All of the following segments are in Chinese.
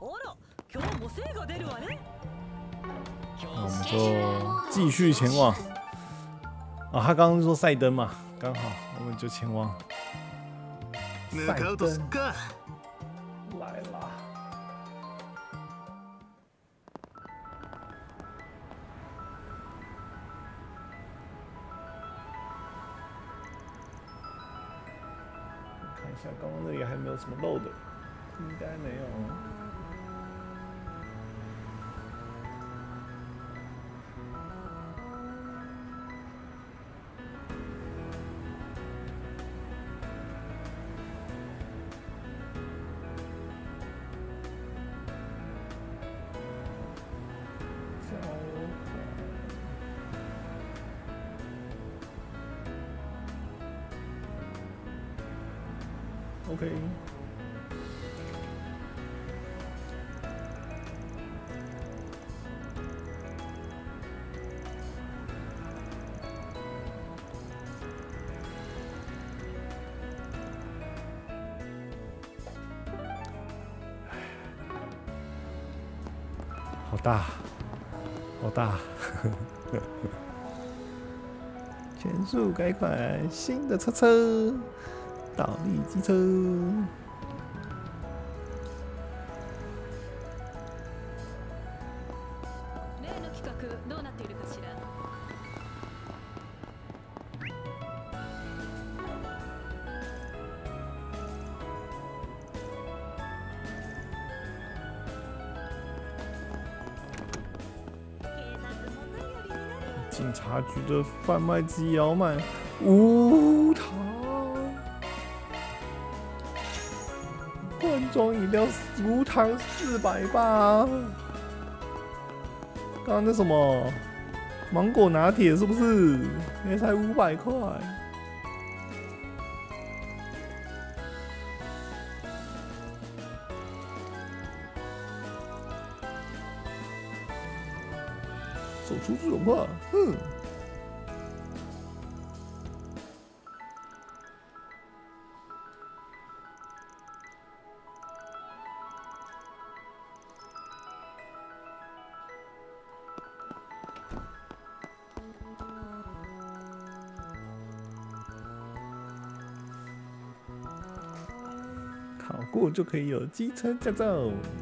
那我们就继续前往。啊，他刚刚说赛登嘛，刚好我们就前往赛登。来啦！看一下，刚刚那里还没有什么漏的，应该没有。OK。好大，好大！全速改款，新的车。倒立机车，警察局的贩卖机摇满无糖。罐装饮料无糖480。刚刚那什么芒果拿铁是不是？也才500块。走出这种话，哼！考过就可以有机车驾照。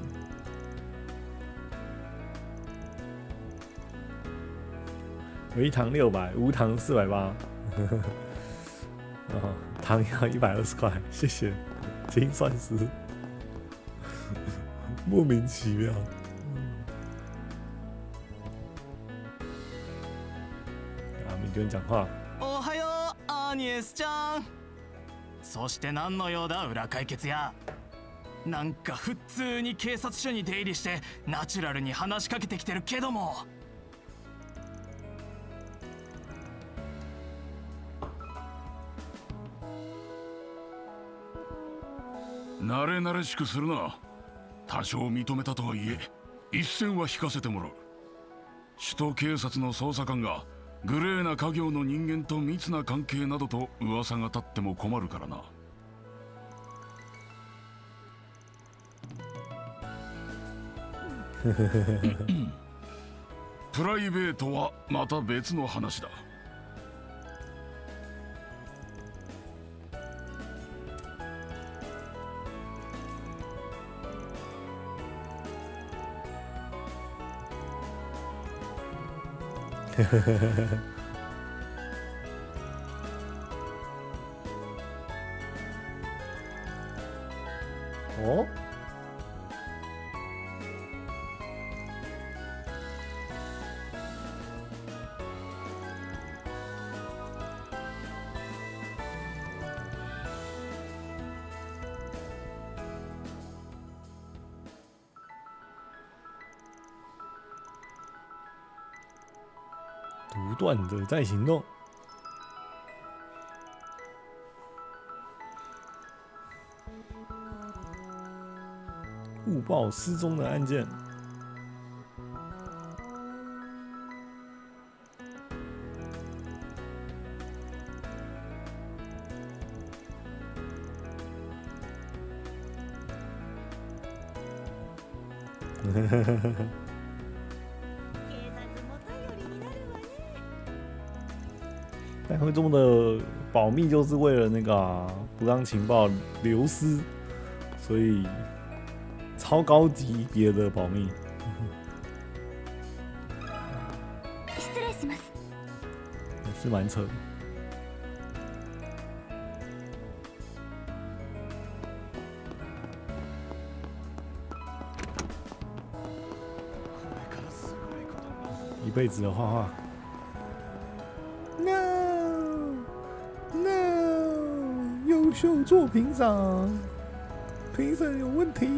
微糖600，无糖480。哦，糖要120块，谢谢精算师。莫名其妙。啊，明君讲话。 おはよう、アニエスちゃん。そして何の用だ裏解決や。なんか普通に警察署に出入りしてナチュラルに話しかけてきてるけども。 慣れ慣れしくするな。多少認めたとはいえ一線は引かせてもらう。首都警察の捜査官がグレーな家業の人間と密な関係などと噂が立っても困るからな。プライベートはまた別の話だ。 哦。独断的在行动。误报失踪的案件。 但会这么的保密，就是为了那个不让情报流失，所以超高级别的保密。也是蛮扯的。一辈子的画画。No， 优秀作品赏，评审有问题。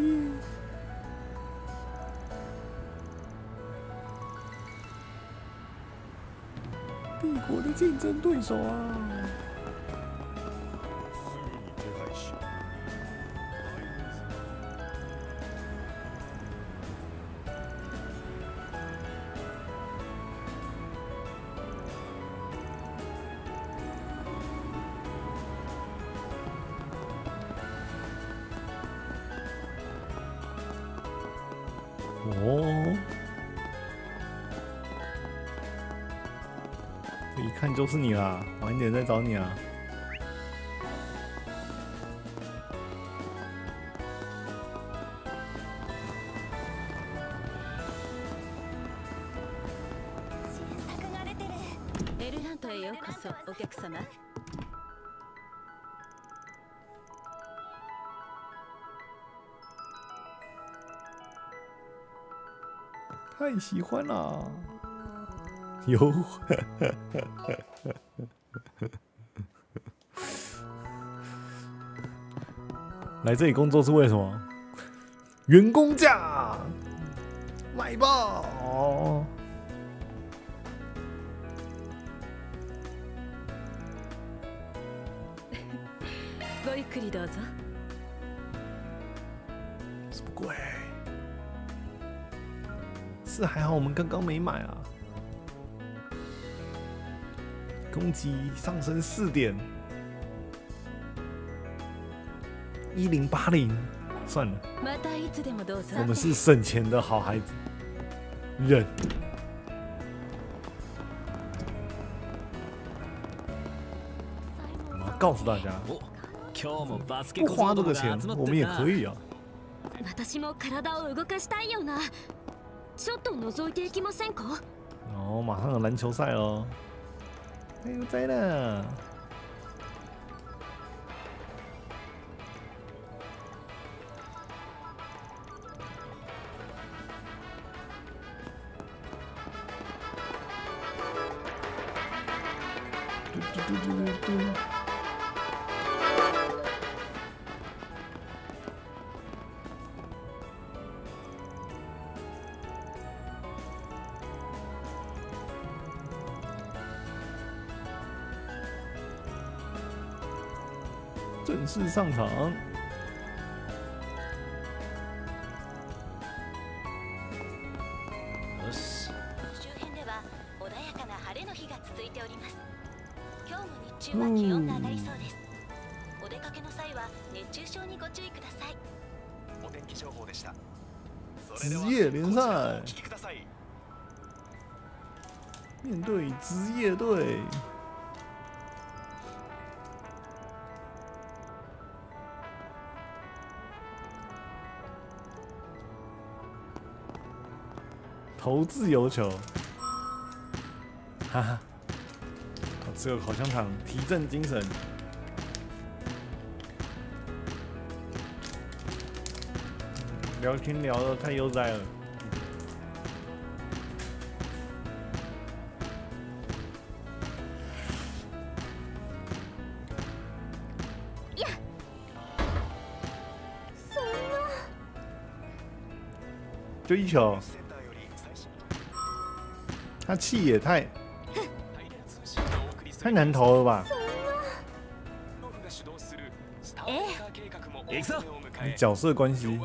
帝国的竞争对手啊！哦，这一看就是你啦，晚一点再找你啊。 エルラントへようこそ、お客様。 太喜欢了，有。来这里工作是为了什么？员工价，买吧！ ごゆっくりどうぞ。 什么鬼？是还好我们刚刚没买啊。攻击上升4点，1080，算了，我们是省钱的好孩子，忍。我要告诉大家，不花这个钱，我们也可以啊。 私も体を動かしたいよな。ちょっと覗いていきませんか？ 哦，马上有篮球赛哦！哎呦，在了！嘟。正式上场。 よし。周辺では穏やかな晴れの日が続いております。今日も日中は気温が上がりそうです。お出かけの際は熱中症にご注意ください。 お天気情報でした。 职业联赛，面对职业队。投自由球，哈哈！吃个烤香肠，提振精神。聊天聊得太悠哉了。 呀！そんな。 就一球。他气也太难投了吧？角色关系。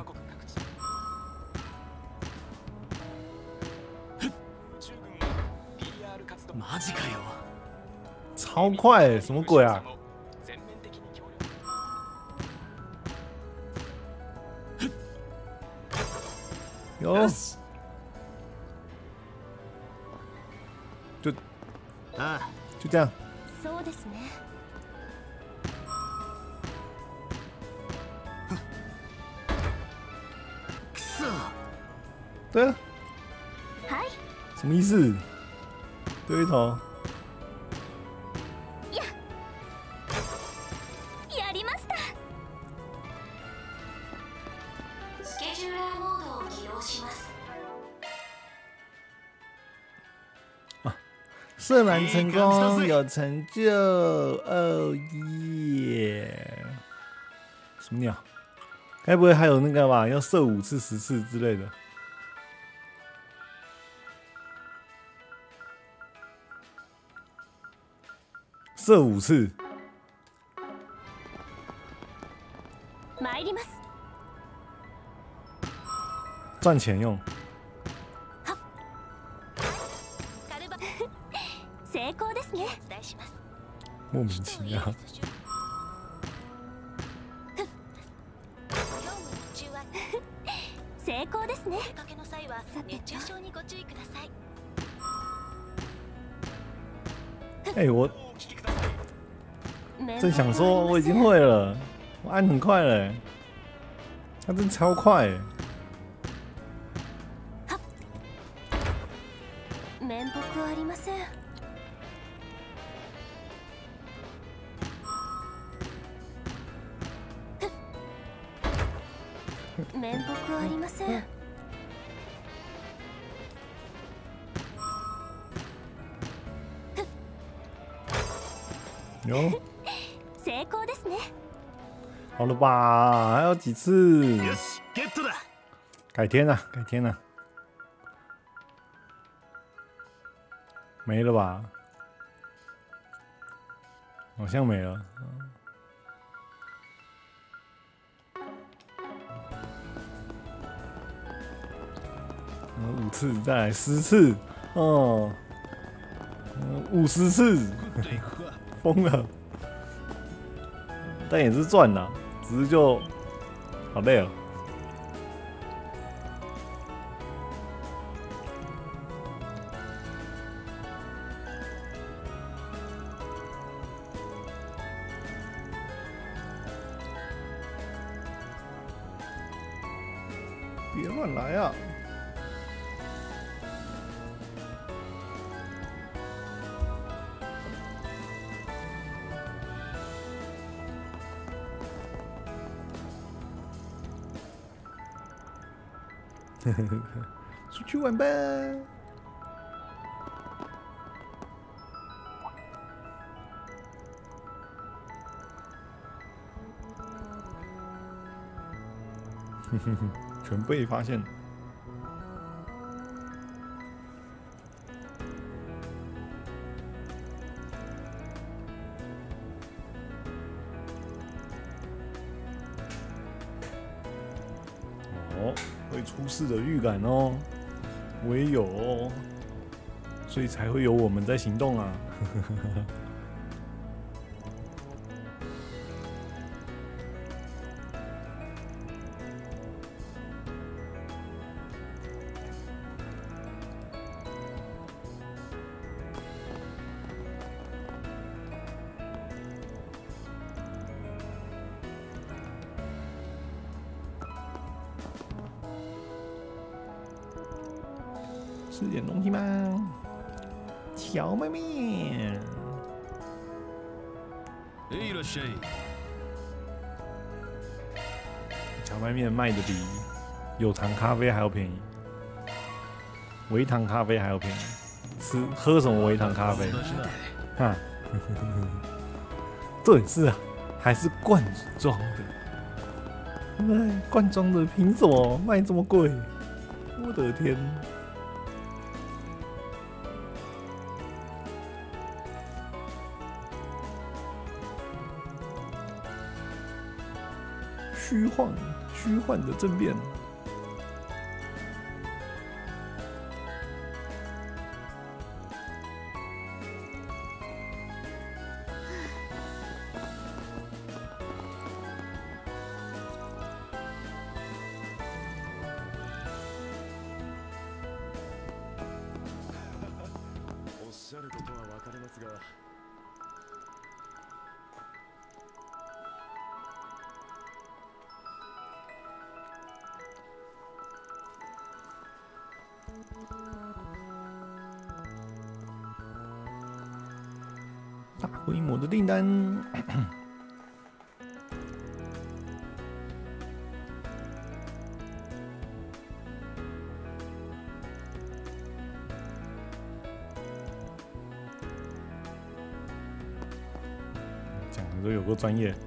超快，什么鬼啊？ 有，就这样。 そうですね。 对啊， はい。 什么意思？对一头。 やりました。 スケジューラーモードを起動します。 射满成功，有成就，哦耶！什么鸟？该不会还有那个吧？要射5次、10次之类的？射5次。 参ります。 赚钱用。 カルバ成功ですね。 お伝えします。 莫名其妙。 成功ですね。 お出かけの際は熱中症にご注意ください。 哎、我正想说我已经会了，我按很快了，他真超快哎！ 面目ありません。面目ありません。 有， 成功ですね。 好了吧？还有几次？ よし、ゲットだ。 改天啊，改天啊。没了吧？好像没了。5次，再来10次，哦，50次，疯了。但也是赚啦，只是就好累哦。别乱来啊！出去玩吧！全被发现。哦，会出事的预感哦，我也有哦，所以才会有我们在行动啊。吃点东西吗？荞麦面。 いらっしゃい。 荞麦面卖的比有糖咖啡还要便宜，微糖咖啡还要便宜。喝什么微糖咖啡？哈，这也是啊，还是罐装的。哎，罐装的凭什么卖这么贵？我的天！虚幻的政变。 大规模的订单。讲的都有够专业。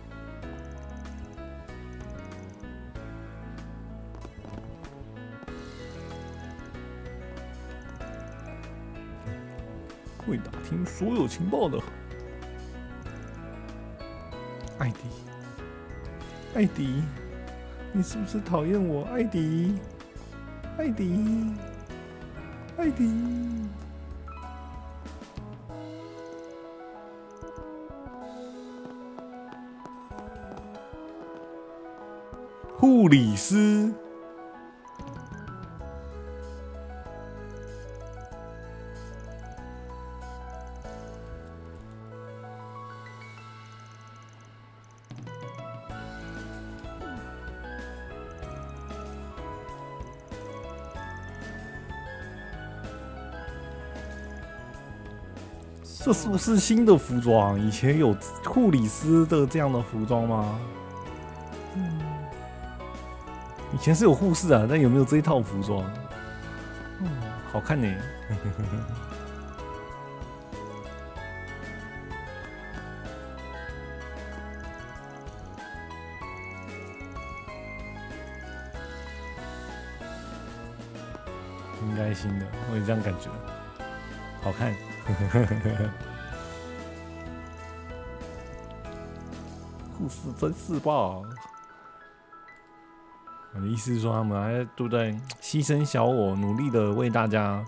会打听所有情报的艾迪，艾迪，你是不是讨厌我？艾迪，艾迪，艾迪。护理师。这是不是新的服装？以前有护理师的这样的服装吗？以前是有护士啊，但有没有这一套服装？好看呢。应该新的，我也这样感觉，好看。护士真是棒！我的意思是说，他们还对不对？牺牲小我，努力的为大家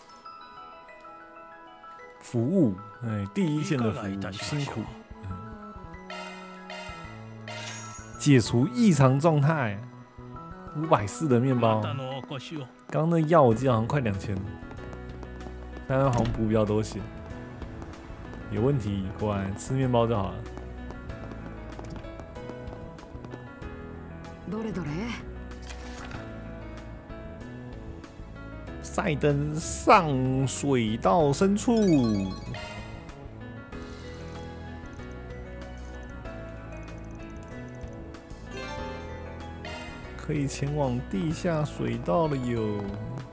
服务，哎，第一线的服务，辛苦。解除异常状态，540的面包。刚刚那药我记得好像快2000，但是好像补比较多血。有问题，果然吃面包就好了。赛登上水道深处，可以前往地下水道了哟。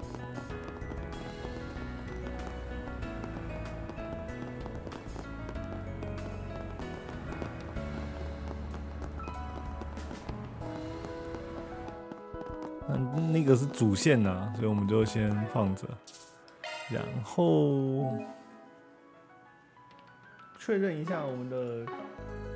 那个是主线呐，所以我们就先放着，然后确认一下我们的